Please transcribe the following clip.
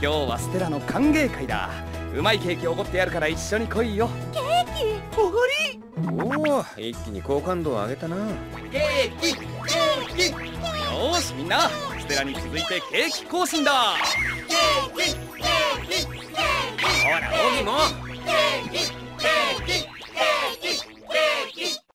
日はステラの歓迎会だ。うまいケーキおごってやるから一緒に来いよ。 ケーキおごり。 おお、一気に好感度を上げたな。 ケーキケーキ。よーしみんな、ステラに続いてケーキ行進だ。 ほら、オギも